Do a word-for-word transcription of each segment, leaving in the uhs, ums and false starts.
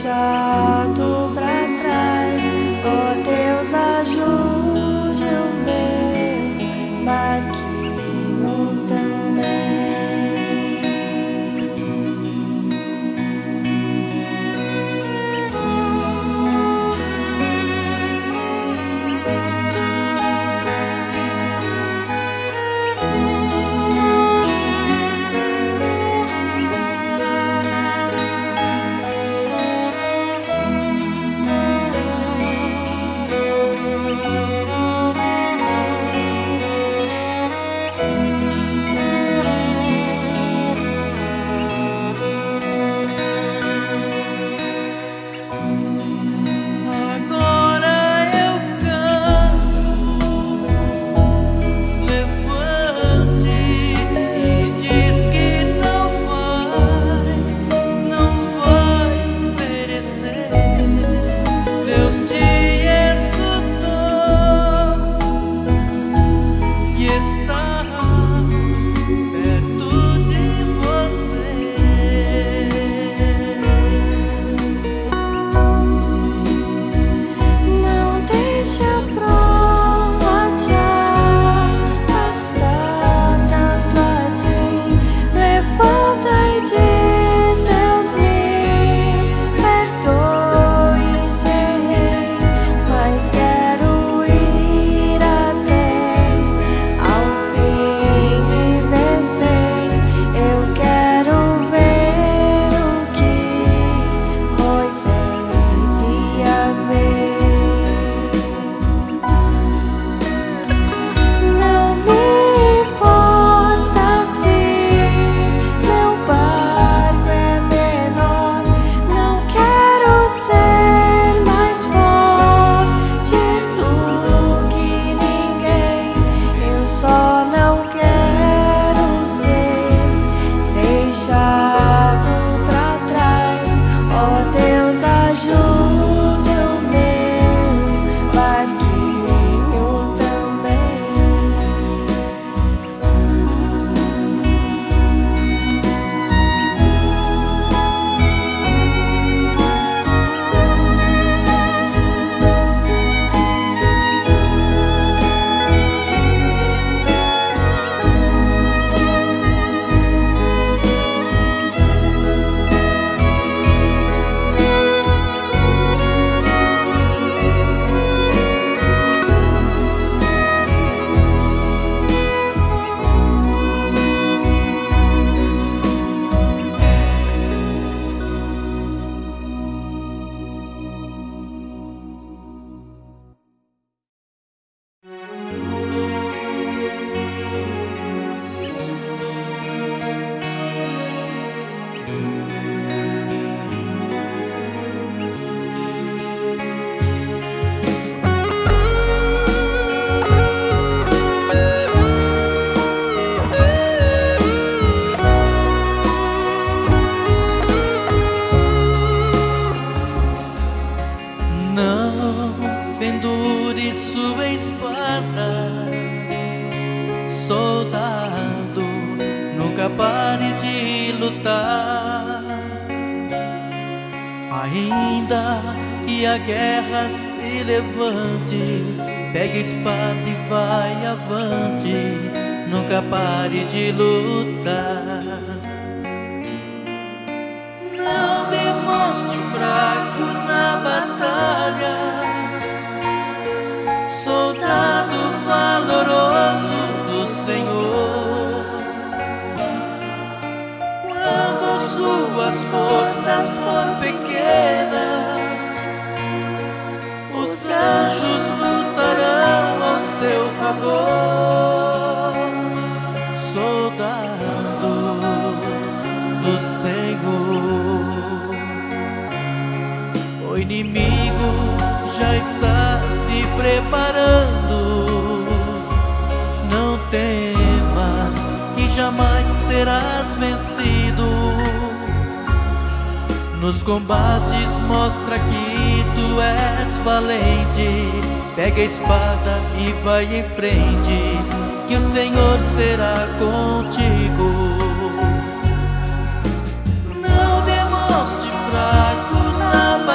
deixado pra trás. Ó Deus, ajude o meu barquinho também. Soldado, nunca pare de lutar. Ainda que a guerra se levante, pegue a espada e vai avante. Nunca pare de lutar. Não demonstre fraco na batalha, soldado valoroso do Senhor. Quando suas forças forem pequenas, os anjos lutarão ao seu favor. Soldado do Senhor, o inimigo já está se preparando. Não temas, que jamais serás vencido. Nos combates mostra que tu és valente. Pega a espada e vai em frente, que o Senhor será contigo. Não demonstre fraco na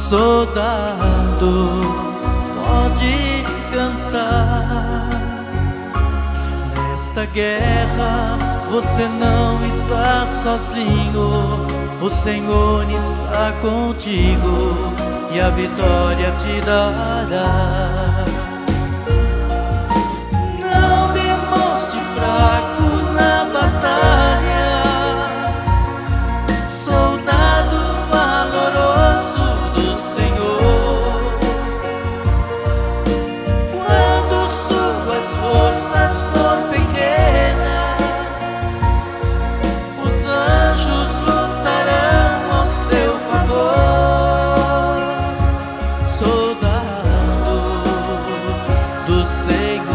soldado, pode cantar. Nesta guerra você não está sozinho, o Senhor está contigo e a vitória te dará. Não demonstre fraco na batalha, soldado valoroso do Senhor. Quando suas forças for pequenas, os anjos lutarão ao seu favor. Soldado do Senhor.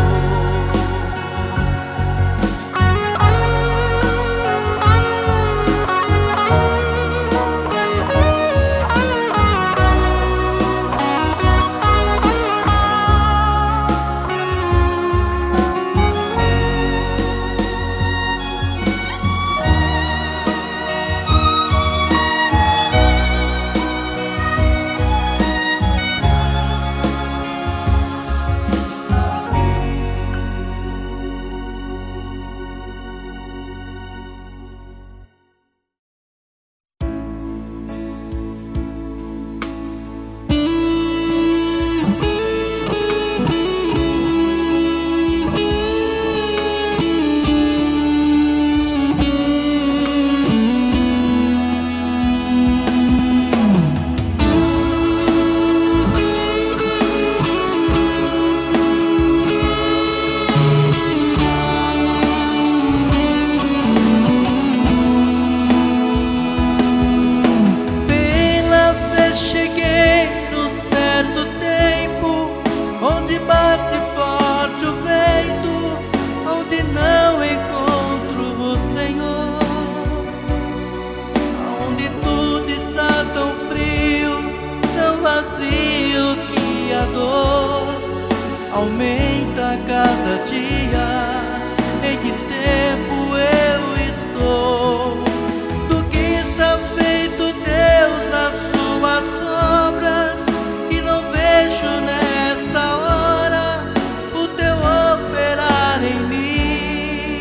Que a dor aumenta cada dia. Em que tempo eu estou? Do que está feito Deus nas suas obras, que não vejo nesta hora o teu operar em mim.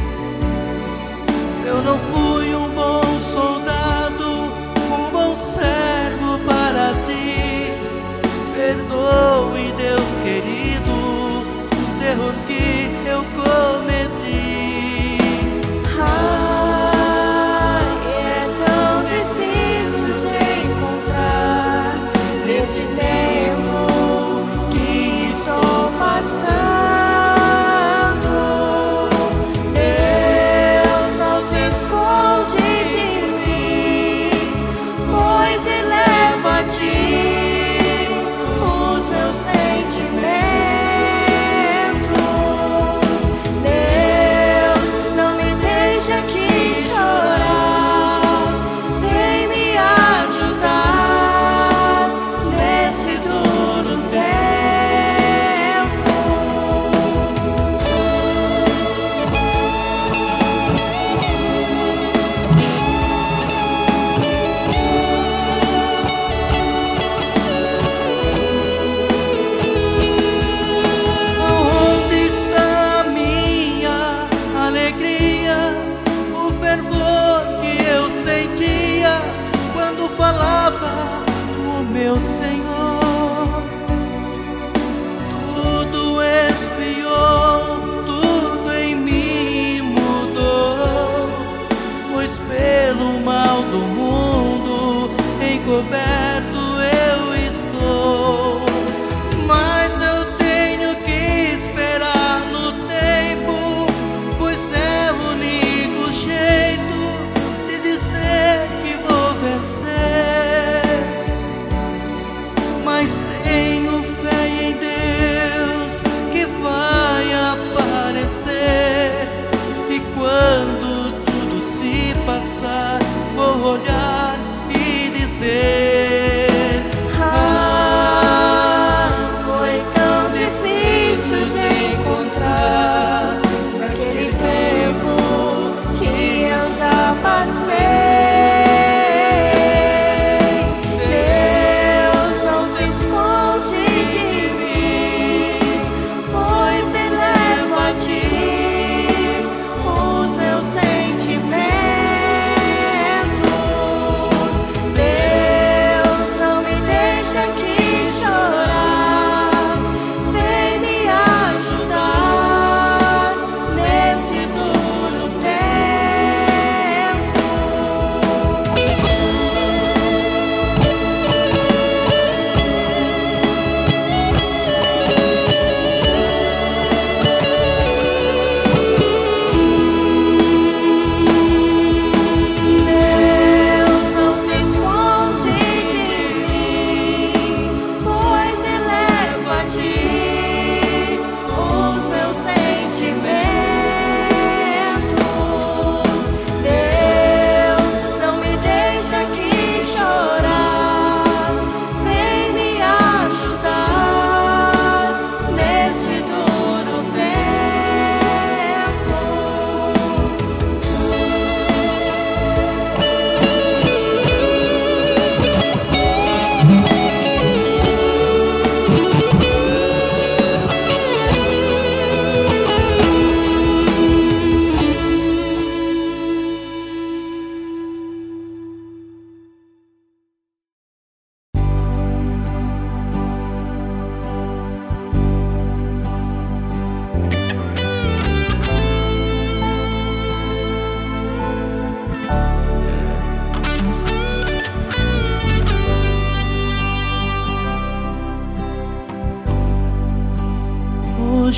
Se eu não fui um bom soldado, um bom servo para ti, perdoe, Deus querido, os erros que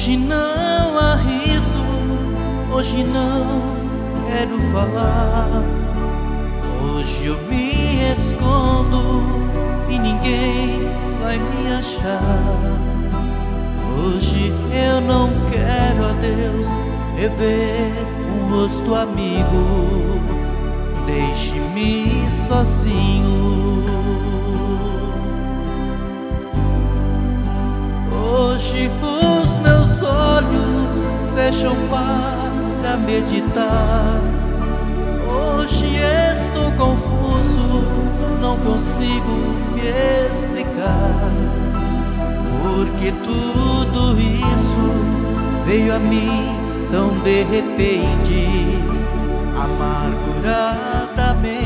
Hoje não há riso, hoje não quero falar. Hoje eu me escondo e ninguém vai me achar. Hoje eu não quero, a Deus, rever um rosto amigo. Deixe-me sozinho. Hoje os meus olhos fecham para meditar. Hoje estou confuso, não consigo me explicar. Porque tudo isso veio a mim tão de repente, amarguradamente.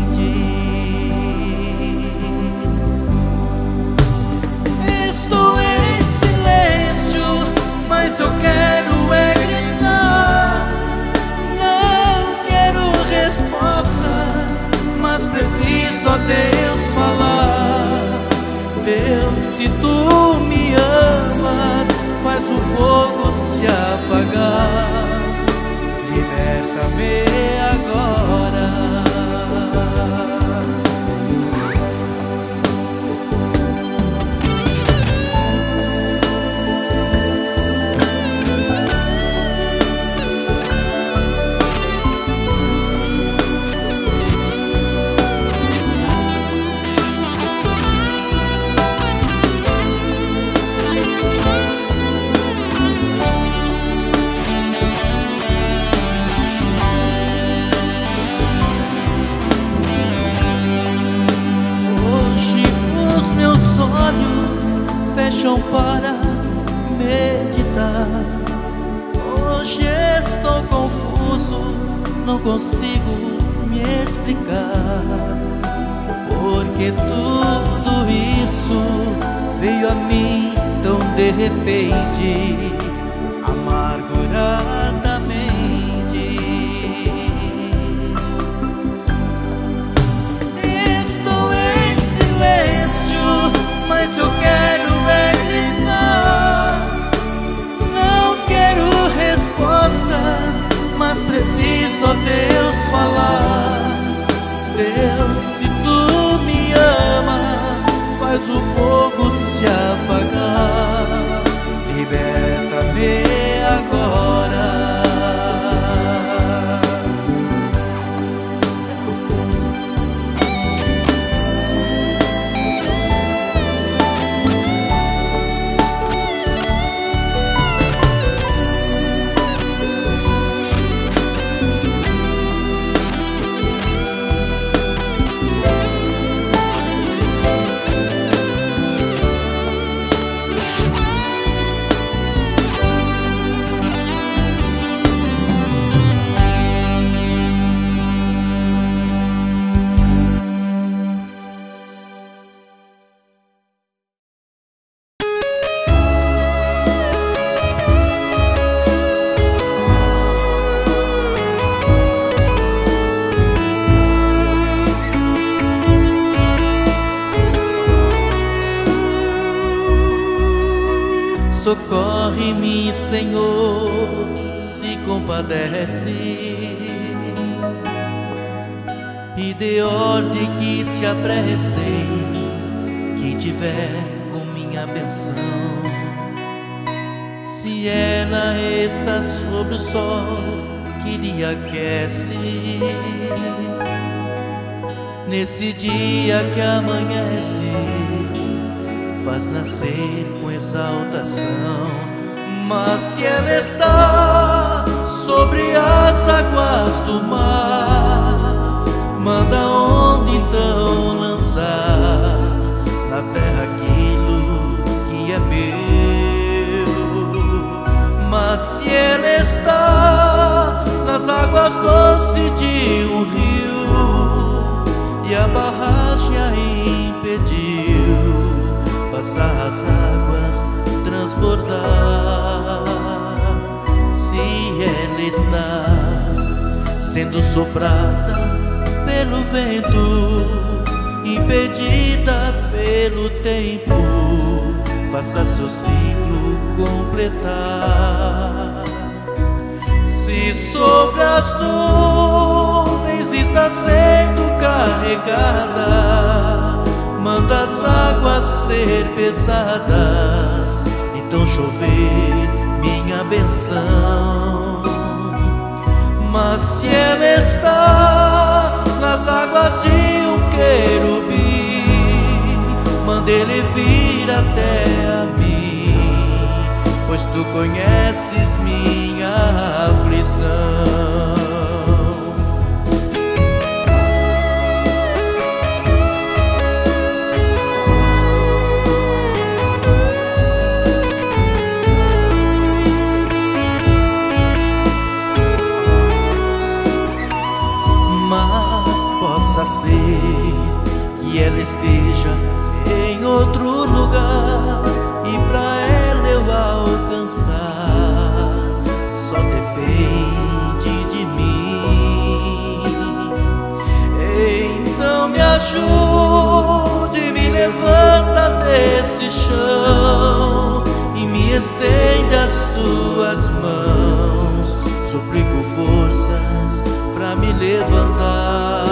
Estou em silêncio, mas eu quero é gritar. Não quero respostas, mas preciso a Deus falar. Deus, se tu me amas, faz o fogo se apagar. Liberta-me agora. Fecham para meditar. Hoje estou confuso, não consigo me explicar. Porque tudo isso veio a mim tão de repente, amarguradamente. Estou em silêncio, mas eu quero é gritar. Não quero respostas, mas preciso a Deus falar. Deus, se tu me ama, faz o fogo se apagar. Liberta-me agora. Socorre-me, Senhor, se compadece, e dê ordem que se apresse quem tiver com minha benção. Se ela está sobre o sol que lhe aquece, nesse dia que amanhece, faz nascer com exaltação. Mas se ela está sobre as águas do mar, manda onde então lançar na terra aquilo que é meu. Mas se ela está nas águas doces de um rio e a barragem a impediu passar as águas, transbordar. Se ela está sendo soprada pelo vento, impedida pelo tempo, faça seu ciclo completar. Se sobre as nuvens está sendo carregada, manda as águas ser pesadas, então chover minha benção. Mas se ela está nas águas de um querubim, manda ele vir até a mim, pois tu conheces minha aflição. Possa ser que ela esteja em outro lugar, e pra ela eu alcançar só depende de mim. Então me ajude, me levanta desse chão e me estende as tuas mãos. Suplico forças pra me levantar.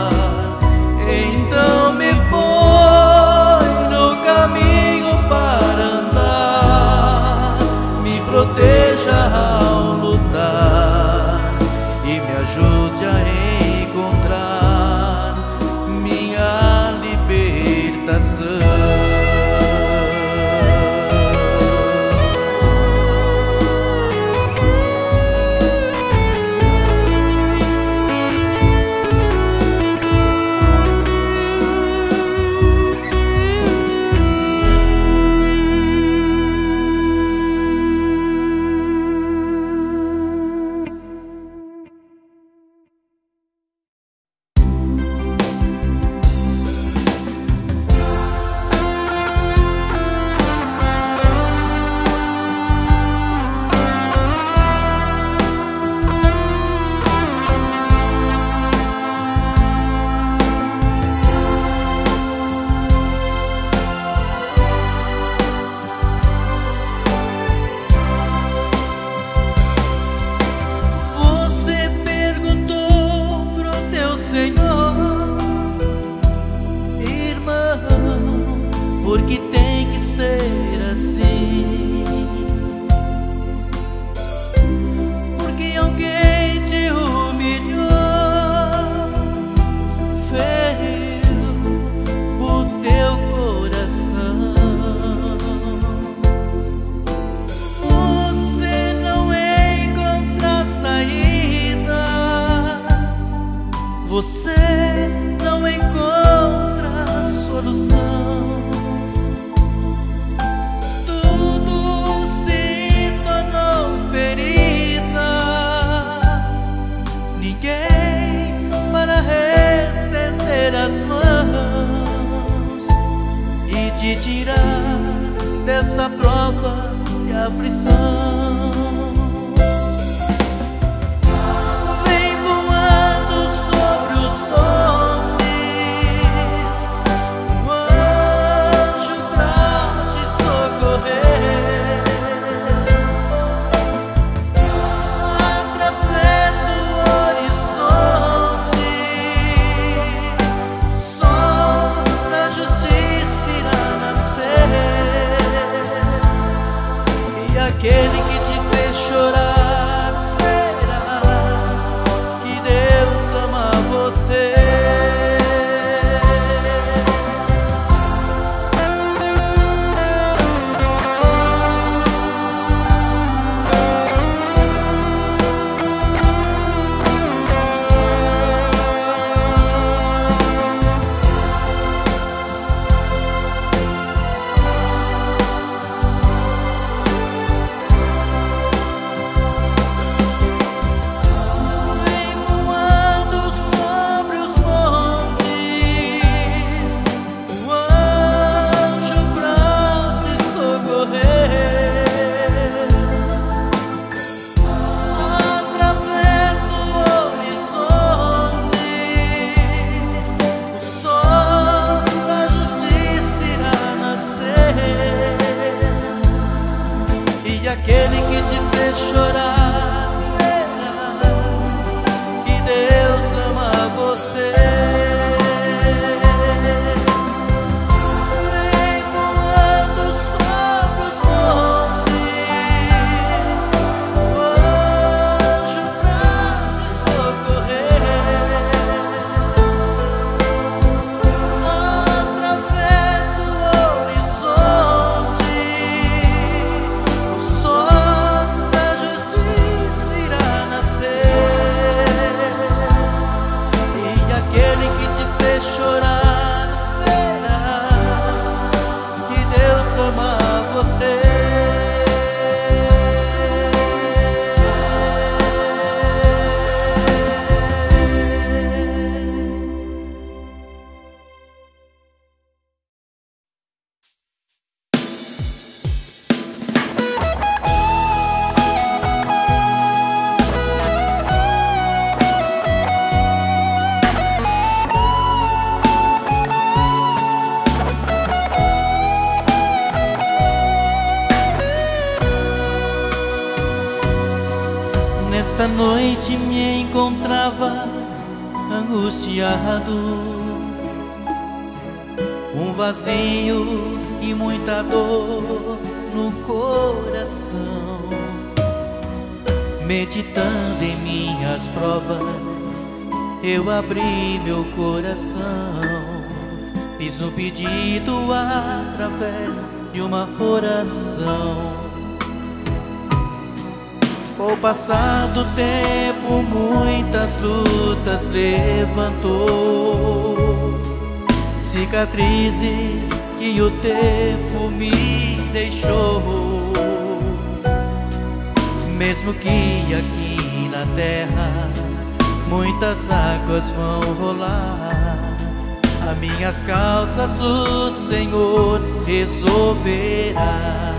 Então me põe no caminho para andar, me proteja ao lutar e me ajude a encontrar minha libertação. Porque tem que ser assim, porque alguém te humilhou, feriu o teu coração. Você não encontra saída, você não encontra solução. As mãos e te tirar dessa prova de aflição. Vem voando sobre os montes, um anjo pra te socorrer, através do horizonte. Aquele que te fez Nesta noite me encontrava angustiado, um vazio e muita dor no coração. Meditando em minhas provas, eu abri meu coração, fiz um pedido através de uma oração. Com o passar do tempo, muitas lutas levantou, cicatrizes que o tempo me deixou. Mesmo que aqui na terra muitas águas vão rolar, as minhas causas o Senhor resolverá.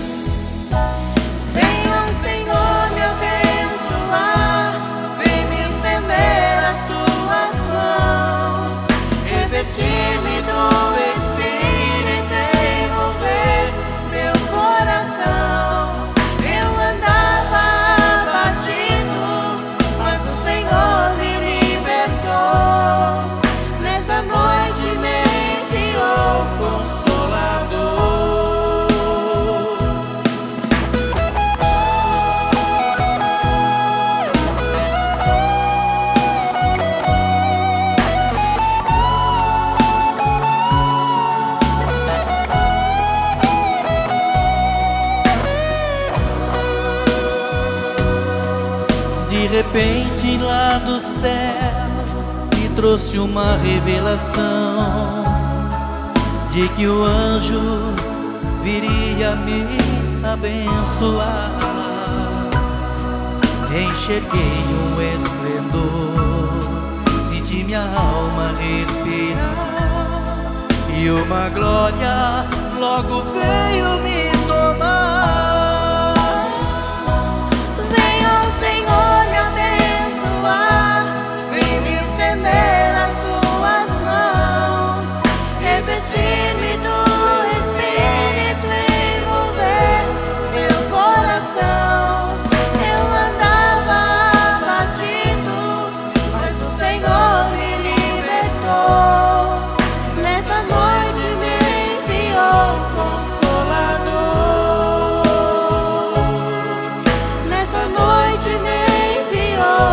Revestir-me do Espírito, envolver meu coração. Eu andava abatido, mas o Senhor me libertou. Nessa noite me enviou Consolador. De repente lá do céu me trouxe uma revelação de que o anjo viria me abençoar. Enxerguei um esplendor, senti minha alma respirar, e uma glória logo veio me tomar. Revestir-me do Espírito, envolver meu coração. Eu andava abatido, mas o Senhor me libertou. Nessa noite me enviou Consolador. Nessa noite me enviou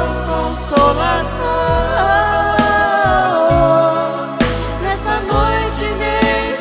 Consolador. Nessa noite me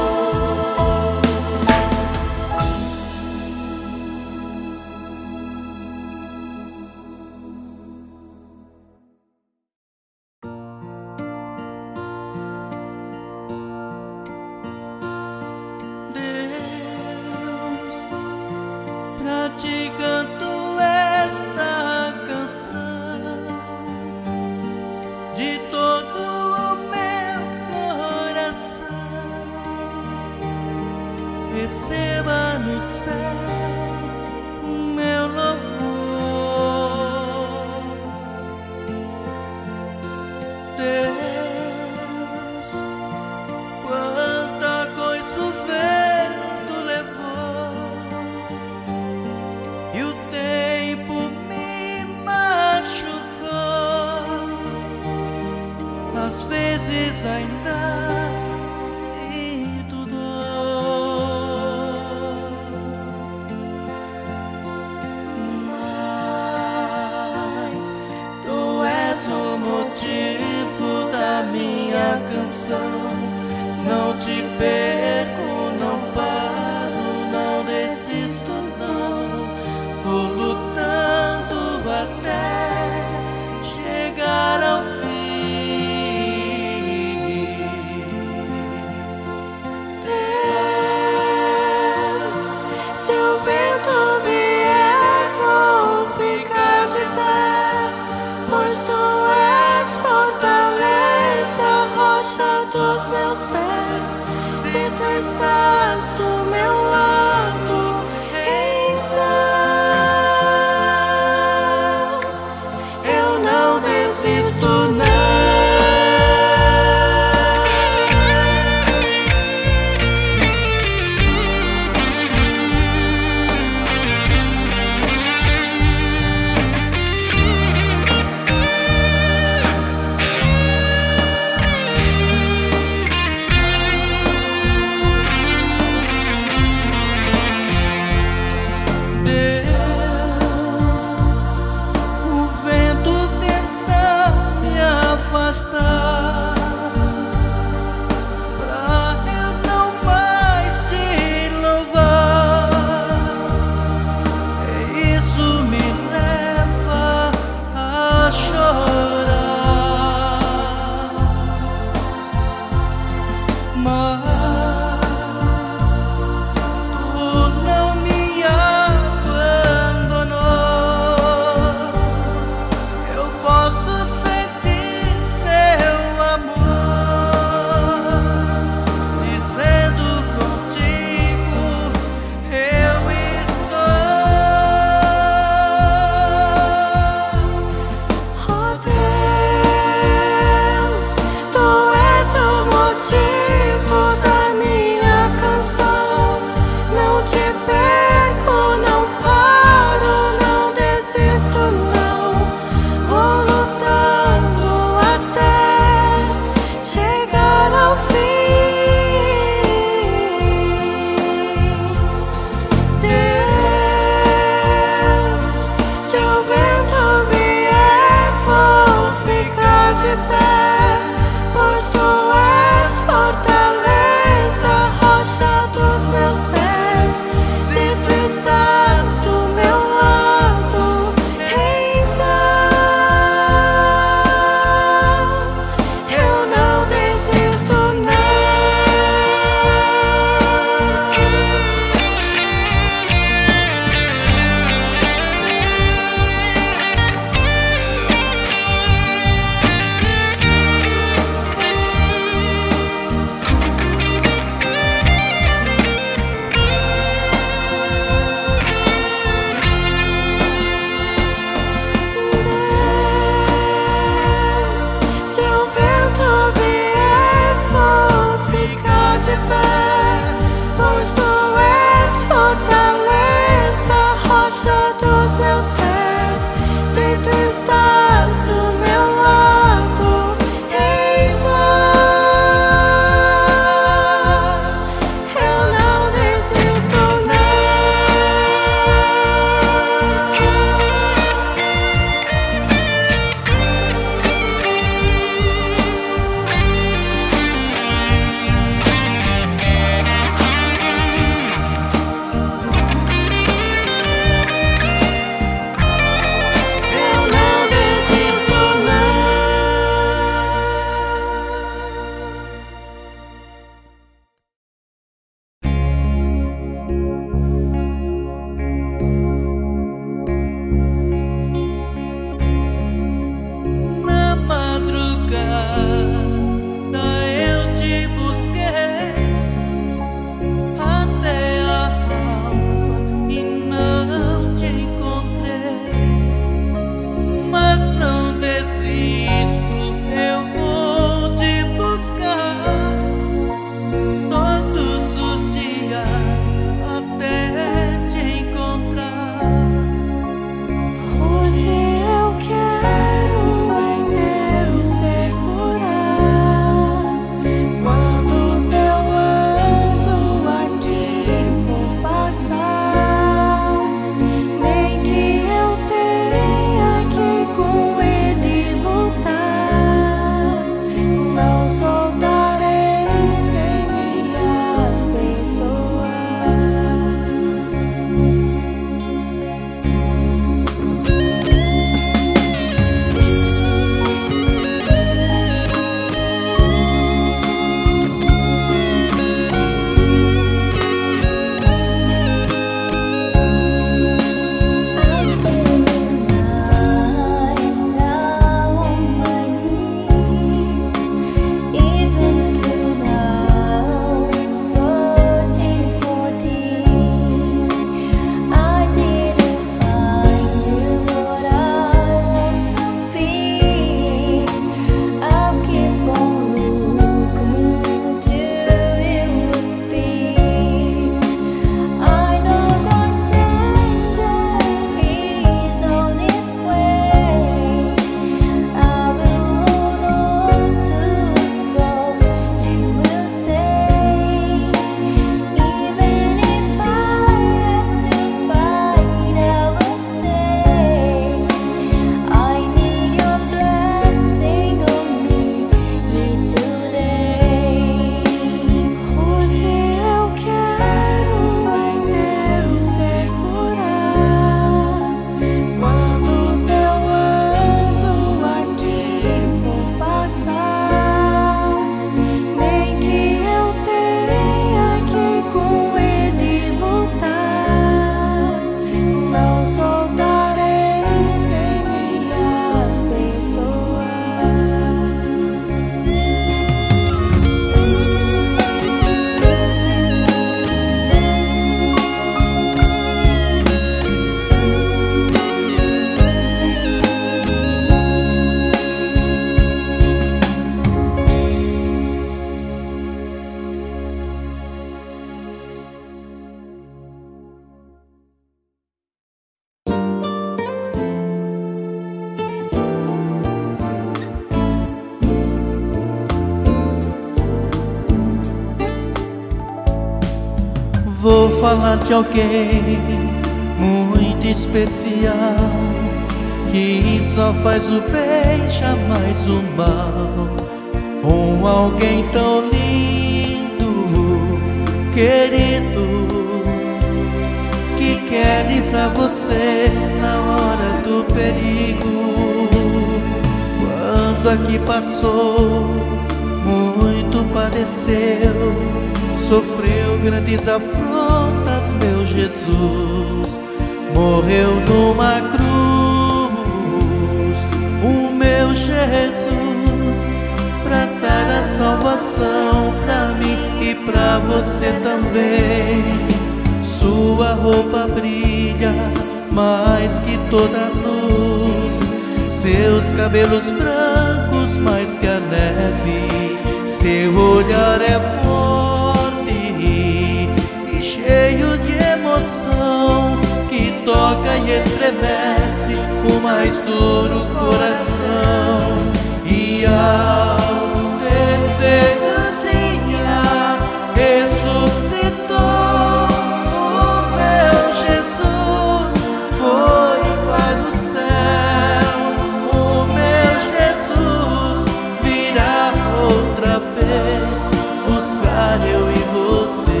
falar de alguém muito especial, que só faz o bem, jamais o mal. Um alguém tão lindo, querido, que quer livrar você na hora do perigo. Quando aqui passou, muito padeceu, sofreu grandes afrontas, meu Jesus. Morreu numa cruz, o meu Jesus, pra dar a salvação pra mim e pra você também. Sua roupa brilha mais que toda a luz, seus cabelos brancos mais que a neve. Seu olhar é forte e cheio de emoção, que toca e estremece o mais duro coração. E ao terceiro dia ressuscitou, o meu Jesus foi para o céu. O meu Jesus virá outra vez buscar eu e você.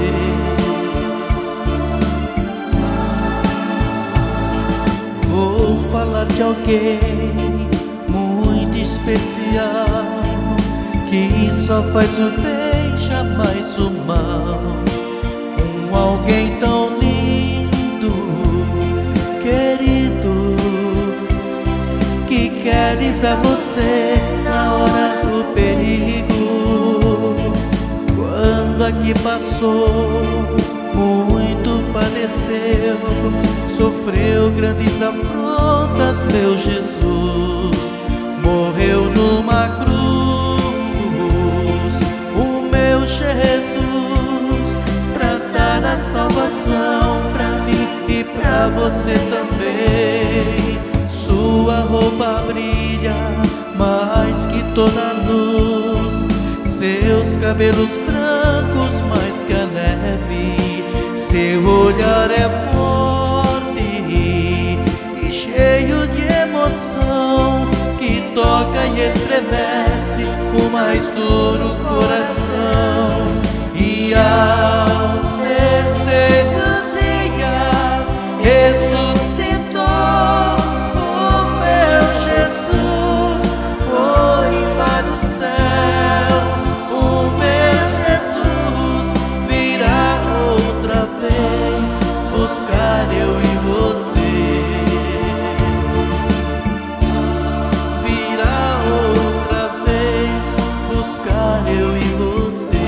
Vou falar de alguém muito especial, que só faz o bem, jamais o mal. Um alguém tão lindo, querido, que quer livrar você na hora do perigo. Quando aqui passou, muito padeceu, sofreu grandes afrontas, meu Jesus. Morreu numa cruz, o meu Jesus, pra dar a salvação pra mim e pra você também. Sua roupa brilha mais que toda a luz, seus cabelos brancos mais que a neve. Seu olhar é forte e cheio de emoção, que toca e estremece o mais duro coração. E ao terceiro dia ressuscitou, o meu Jesus foi para o céu. O meu Jesus virá outra vez buscar eu e você. Buscar eu e você.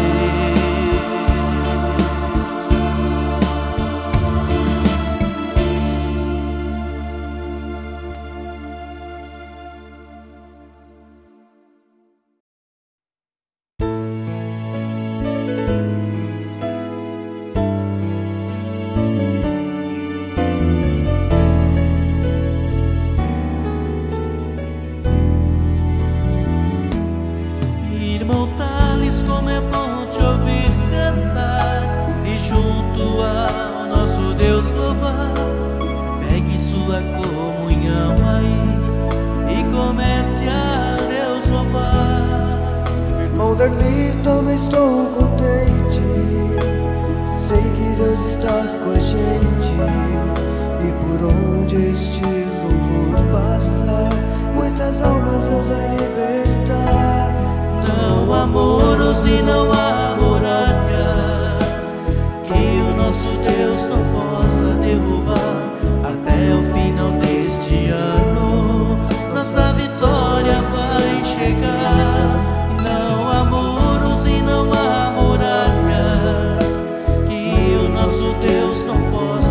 Também estou contente, sei que Deus está com a gente, e por onde este louvor passa, muitas almas Deus vai libertar. Não há muros e não há muralhas que o nosso Deus não possa derrubar. Até o final deste ano, nossa vitória vai chegar. Não há muros e não há muralhas que o nosso Deus não possa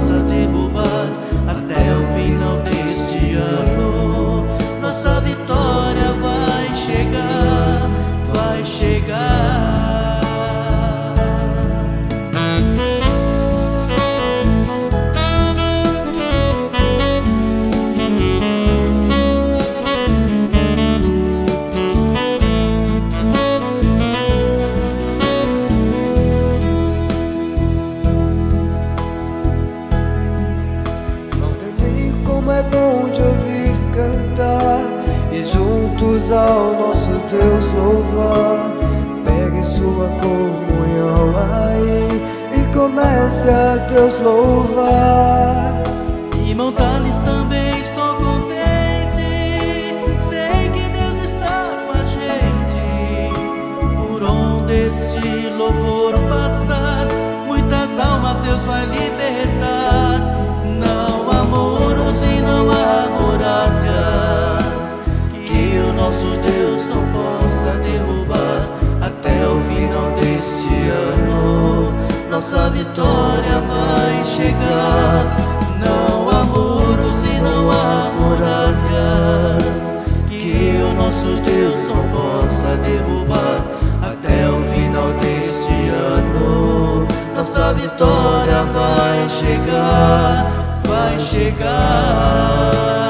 é bom de ouvir cantar e juntos ao nosso Deus louvar. Pegue sua comunhão aí e comece a Deus louvar. Irmão Thales, também estou contente, sei que Deus está com a gente. Por onde este louvor passar, muitas almas Deus vai libertar. Não há muros e não há muralhas que o nosso Deus não possa derrubar. Até o final deste ano, nossa vitória vai chegar. Não há muros e não há muralhas que o nosso Deus não possa derrubar. Até o final deste ano, nossa vitória vai chegar, vai chegar.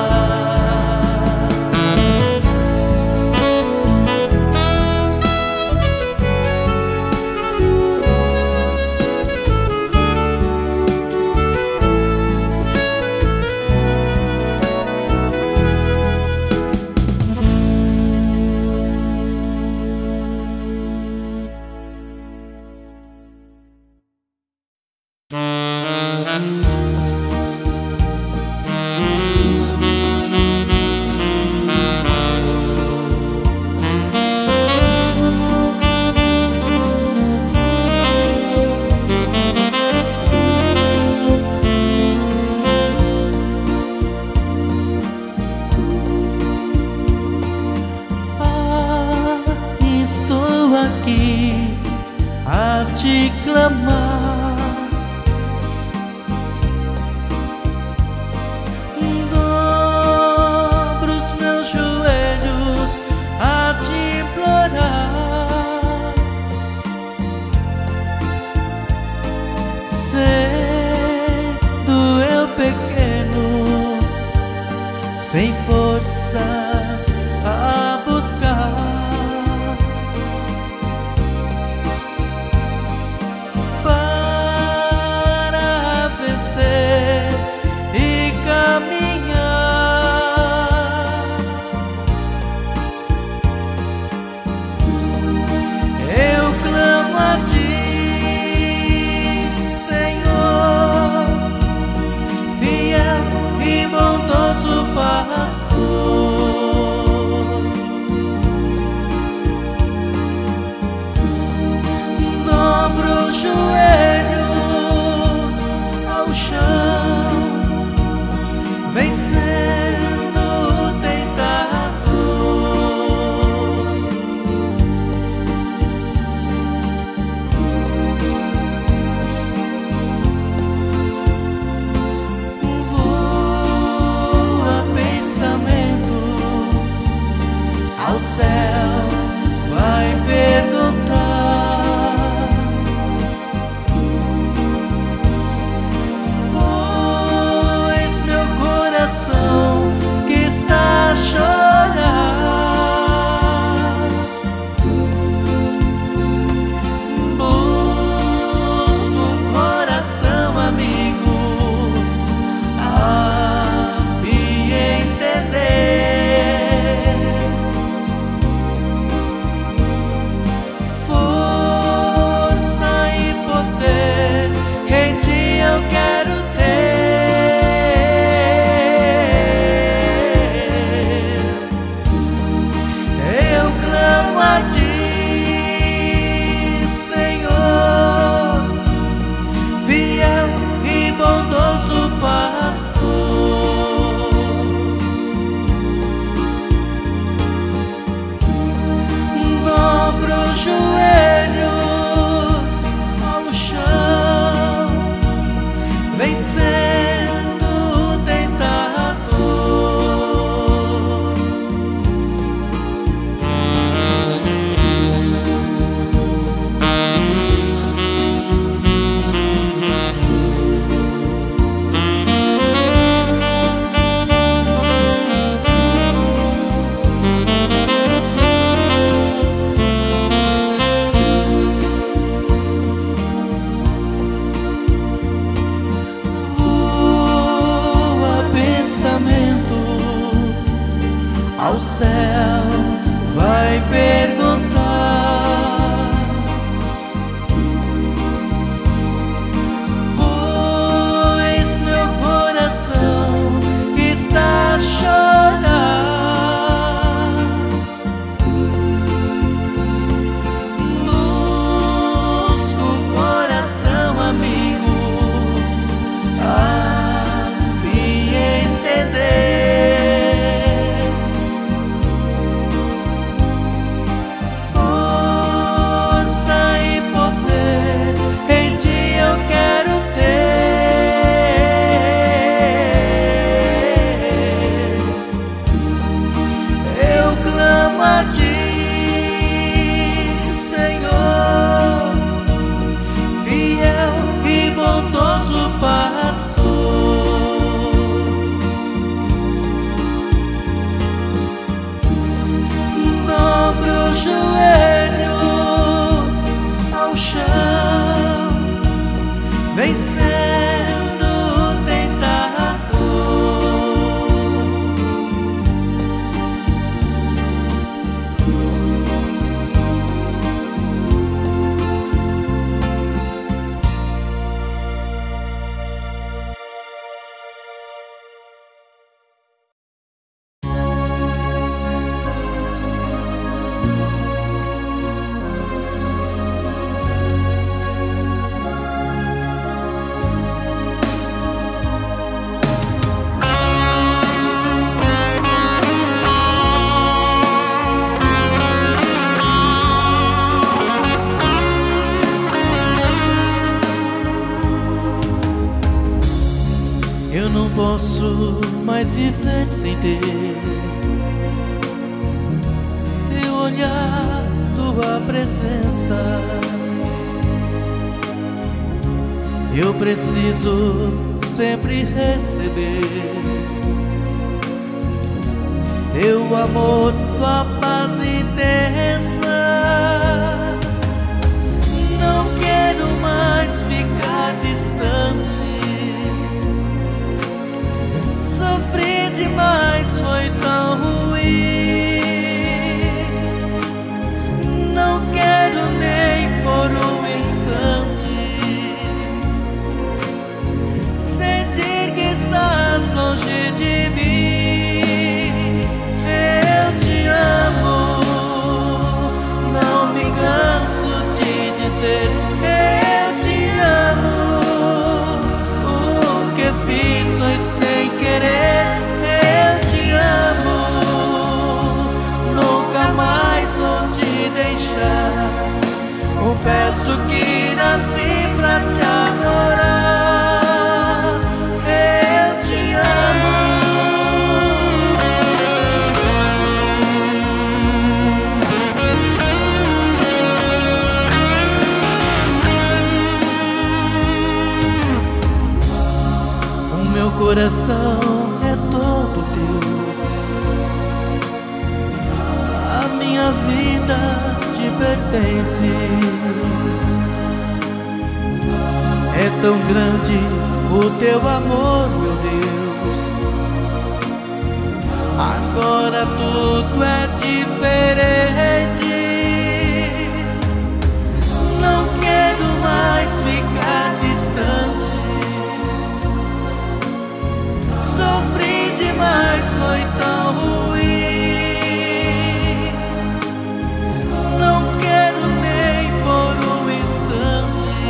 Aqui a te clamar, dobro os meus joelhos a te implorar. Sendo eu pequeno, sem forças a buscar, pastor. ao céu vai perguntar, pois meu coração está a chorar. Busca o coração, amigo, a me entender. Força e poder em ti eu quero ter. Eu clamo a ti, Senhor, fiel e bondoso pastor. Dobre os joelhos ao chão, vencendo o tentador. Eu não posso mais viver sem ter teu olhar, tua presença. Eu preciso sempre receber teu amor, tua paz intensa. Não quero mais ficar distante. Sofri demais, foi tão ruim. Não quero nem por um instante sentir que estás longe de mim. Eu te amo, não me canso de dizer eu te amo. O que fiz foi sem querer. Eu te amo, nunca mais vou te deixar. Confesso que nasci pra te adorar. Eu te amo. O meu coração é todo teu, a minha vida te pertence. É tão grande o teu amor, meu Deus. Agora tudo é diferente. Não quero mais ficar distante. Sofri demais, foi tão ruim. Não quero nem por um instante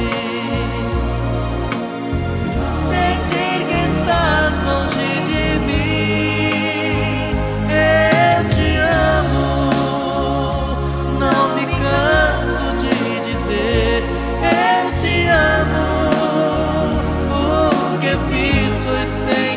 sentir que estás longe de mim. Eu te amo, não me canso de dizer eu te amo. O que fiz foi sem